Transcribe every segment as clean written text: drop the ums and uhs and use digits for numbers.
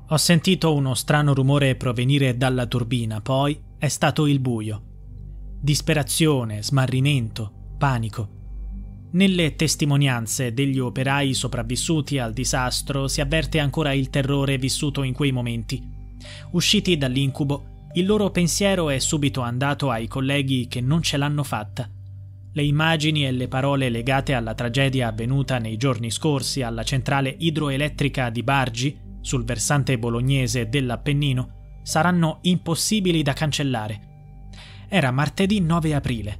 Ho sentito uno strano rumore provenire dalla turbina, poi è stato il buio. Disperazione, smarrimento, panico. Nelle testimonianze degli operai sopravvissuti al disastro si avverte ancora il terrore vissuto in quei momenti. Usciti dall'incubo, il loro pensiero è subito andato ai colleghi che non ce l'hanno fatta. Le immagini e le parole legate alla tragedia avvenuta nei giorni scorsi alla centrale idroelettrica di Bargi, sul versante bolognese dell'Appennino, saranno impossibili da cancellare. Era martedì 9 aprile,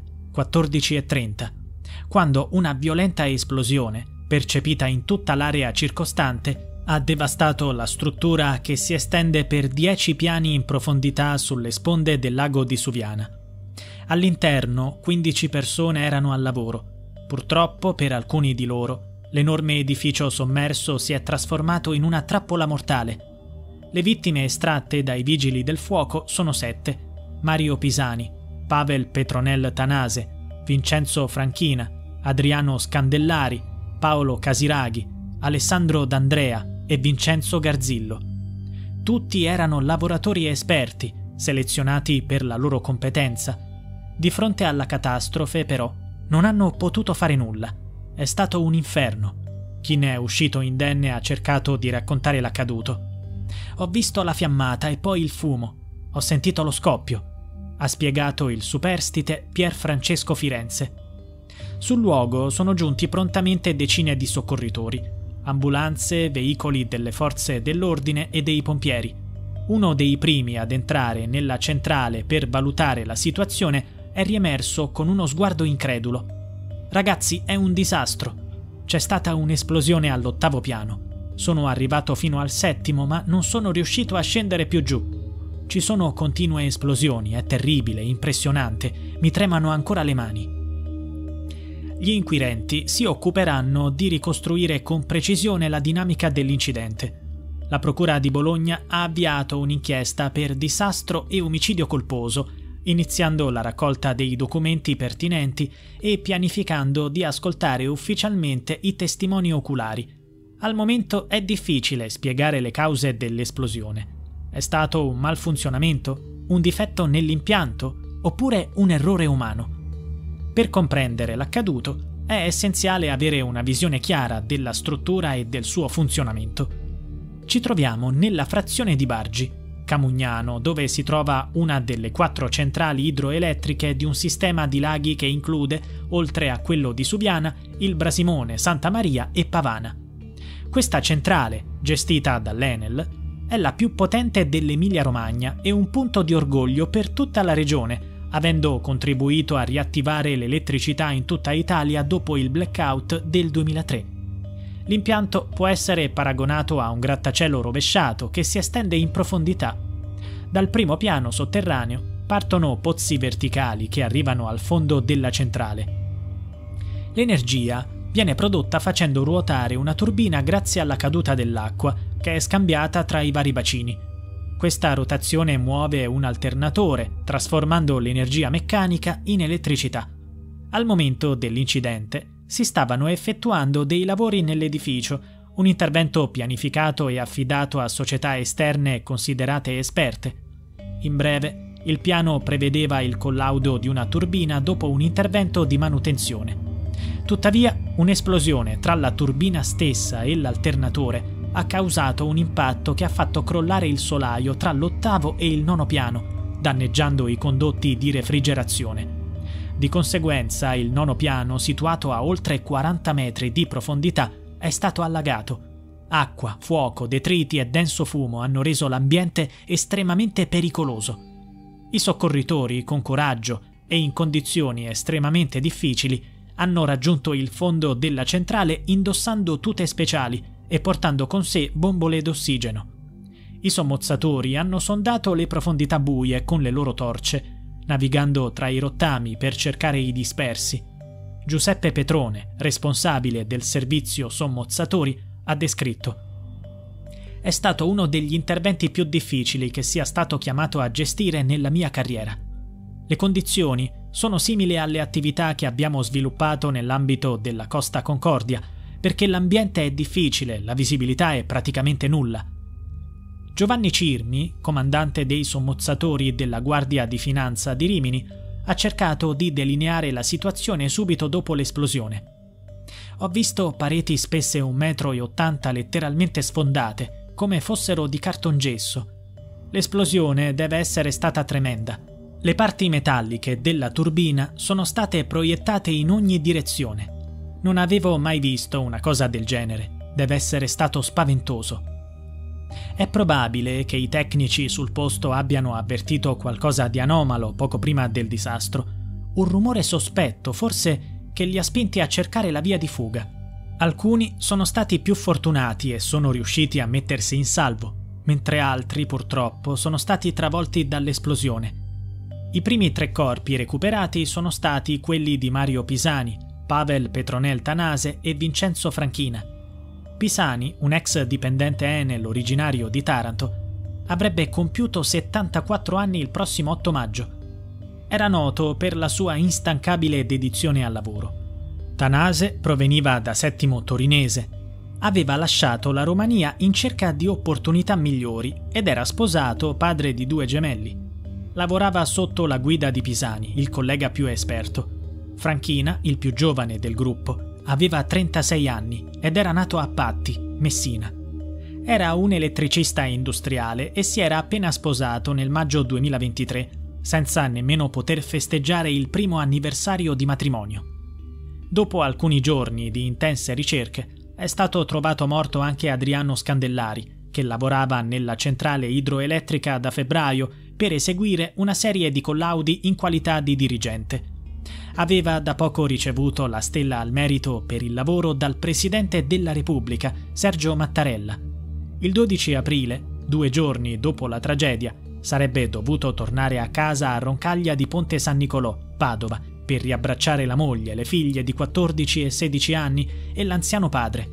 14:30, quando una violenta esplosione, percepita in tutta l'area circostante, ha devastato la struttura che si estende per 10 piani in profondità sulle sponde del lago di Suviana. All'interno 15 persone erano al lavoro. Purtroppo, per alcuni di loro, l'enorme edificio sommerso si è trasformato in una trappola mortale. Le vittime estratte dai vigili del fuoco sono 7: Mario Pisani, Pavel Petronel Tanase, Vincenzo Franchina, Adriano Scandellari, Paolo Casiraghi, Alessandro D'Andrea e Vincenzo Garzillo. Tutti erano lavoratori esperti, selezionati per la loro competenza. Di fronte alla catastrofe, però, non hanno potuto fare nulla. È stato un inferno. Chi ne è uscito indenne ha cercato di raccontare l'accaduto. Ho visto la fiammata e poi il fumo. Ho sentito lo scoppio, ha spiegato il superstite Pier Francesco Firenze. Sul luogo sono giunti prontamente decine di soccorritori, ambulanze, veicoli delle forze dell'ordine e dei pompieri. Uno dei primi ad entrare nella centrale per valutare la situazione è riemerso con uno sguardo incredulo. «Ragazzi, è un disastro. C'è stata un'esplosione all'8° piano. Sono arrivato fino al 7°, ma non sono riuscito a scendere più giù. Ci sono continue esplosioni, è terribile, impressionante, mi tremano ancora le mani». Gli inquirenti si occuperanno di ricostruire con precisione la dinamica dell'incidente. La Procura di Bologna ha avviato un'inchiesta per disastro e omicidio colposo, iniziando la raccolta dei documenti pertinenti e pianificando di ascoltare ufficialmente i testimoni oculari. Al momento è difficile spiegare le cause dell'esplosione. È stato un malfunzionamento? Un difetto nell'impianto? Oppure un errore umano? Per comprendere l'accaduto è essenziale avere una visione chiara della struttura e del suo funzionamento. Ci troviamo nella frazione di Bargi, Camugnano, dove si trova una delle 4 centrali idroelettriche di un sistema di laghi che include, oltre a quello di Subiana, il Brasimone, Santa Maria e Pavana. Questa centrale, gestita dall'Enel, è la più potente dell'Emilia-Romagna e un punto di orgoglio per tutta la regione, avendo contribuito a riattivare l'elettricità in tutta Italia dopo il blackout del 2003. L'impianto può essere paragonato a un grattacielo rovesciato che si estende in profondità. Dal primo piano sotterraneo partono pozzi verticali che arrivano al fondo della centrale. L'energia viene prodotta facendo ruotare una turbina grazie alla caduta dell'acqua, che è scambiata tra i vari bacini. Questa rotazione muove un alternatore, trasformando l'energia meccanica in elettricità. Al momento dell'incidente si stavano effettuando dei lavori nell'edificio, un intervento pianificato e affidato a società esterne considerate esperte. In breve, il piano prevedeva il collaudo di una turbina dopo un intervento di manutenzione. Tuttavia, un'esplosione tra la turbina stessa e l'alternatore ha causato un impatto che ha fatto crollare il solaio tra l'8° e il 9° piano, danneggiando i condotti di refrigerazione. Di conseguenza, il 9° piano, situato a oltre 40 metri di profondità, è stato allagato. Acqua, fuoco, detriti e denso fumo hanno reso l'ambiente estremamente pericoloso. I soccorritori, con coraggio e in condizioni estremamente difficili, hanno raggiunto il fondo della centrale indossando tute speciali e portando con sé bombole d'ossigeno. I sommozzatori hanno sondato le profondità buie con le loro torce, navigando tra i rottami per cercare i dispersi. Giuseppe Petrone, responsabile del servizio sommozzatori, ha descritto: «È stato uno degli interventi più difficili che sia stato chiamato a gestire nella mia carriera. Le condizioni sono simili alle attività che abbiamo sviluppato nell'ambito della Costa Concordia, perché l'ambiente è difficile, la visibilità è praticamente nulla. Giovanni Cirmi, comandante dei sommozzatori della Guardia di Finanza di Rimini, ha cercato di delineare la situazione subito dopo l'esplosione. Ho visto pareti spesse 1,80 m letteralmente sfondate, come fossero di cartongesso. L'esplosione deve essere stata tremenda. Le parti metalliche della turbina sono state proiettate in ogni direzione. Non avevo mai visto una cosa del genere. Deve essere stato spaventoso. È probabile che i tecnici sul posto abbiano avvertito qualcosa di anomalo poco prima del disastro. Un rumore sospetto, forse, che li ha spinti a cercare la via di fuga. Alcuni sono stati più fortunati e sono riusciti a mettersi in salvo, mentre altri, purtroppo, sono stati travolti dall'esplosione. I primi 3 corpi recuperati sono stati quelli di Mario Pisani, Pavel Petronel Tanase e Vincenzo Franchina. Pisani, un ex dipendente Enel originario di Taranto, avrebbe compiuto 74 anni il prossimo 8 maggio. Era noto per la sua instancabile dedizione al lavoro. Tanase proveniva da Settimo Torinese. Aveva lasciato la Romania in cerca di opportunità migliori ed era sposato, padre di 2 gemelli. Lavorava sotto la guida di Pisani, il collega più esperto. Franchina, il più giovane del gruppo, aveva 36 anni ed era nato a Patti, Messina. Era un elettricista industriale e si era appena sposato nel maggio 2023, senza nemmeno poter festeggiare il primo anniversario di matrimonio. Dopo alcuni giorni di intense ricerche, è stato trovato morto anche Adriano Scandellari, che lavorava nella centrale idroelettrica da febbraio per eseguire una serie di collaudi in qualità di dirigente. Aveva da poco ricevuto la Stella al Merito per il lavoro dal Presidente della Repubblica, Sergio Mattarella. Il 12 aprile, 2 giorni dopo la tragedia, sarebbe dovuto tornare a casa a Roncaglia di Ponte San Nicolò, Padova, per riabbracciare la moglie, le figlie di 14 e 16 anni e l'anziano padre.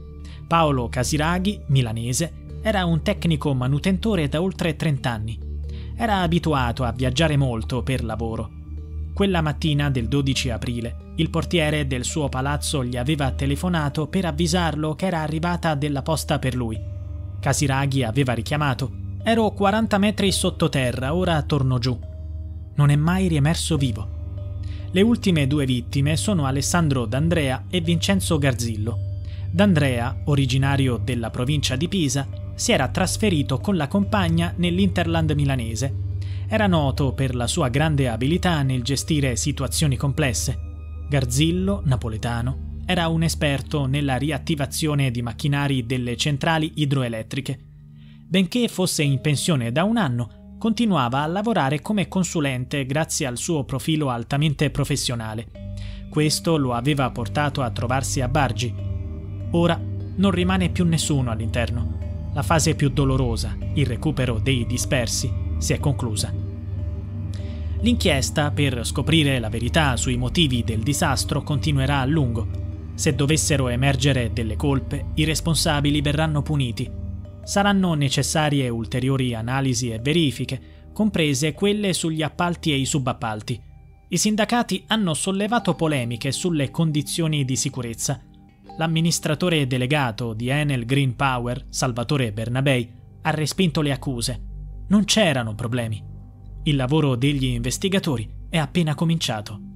Paolo Casiraghi, milanese, era un tecnico manutentore da oltre 30 anni. Era abituato a viaggiare molto per lavoro. Quella mattina del 12 aprile, il portiere del suo palazzo gli aveva telefonato per avvisarlo che era arrivata della posta per lui. Casiraghi aveva richiamato: «Ero 40 metri sottoterra, ora torno giù». Non è mai riemerso vivo. Le ultime 2 vittime sono Alessandro D'Andrea e Vincenzo Garzillo. D'Andrea, originario della provincia di Pisa, si era trasferito con la compagna nell'Interland milanese. Era noto per la sua grande abilità nel gestire situazioni complesse. Garzillo, napoletano, era un esperto nella riattivazione di macchinari delle centrali idroelettriche. Benché fosse in pensione da 1 anno, continuava a lavorare come consulente grazie al suo profilo altamente professionale. Questo lo aveva portato a trovarsi a Bargi. Ora non rimane più nessuno all'interno. La fase più dolorosa, il recupero dei dispersi, si è conclusa. L'inchiesta per scoprire la verità sui motivi del disastro continuerà a lungo. Se dovessero emergere delle colpe, i responsabili verranno puniti. Saranno necessarie ulteriori analisi e verifiche, comprese quelle sugli appalti e i subappalti. I sindacati hanno sollevato polemiche sulle condizioni di sicurezza. L'amministratore delegato di Enel Green Power, Salvatore Bernabei, ha respinto le accuse. Non c'erano problemi. Il lavoro degli investigatori è appena cominciato.